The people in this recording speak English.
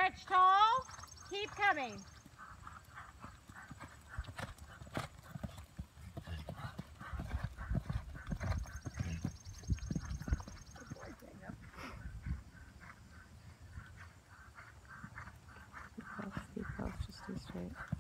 Stretch tall. Keep coming. Steep health, just stay straight.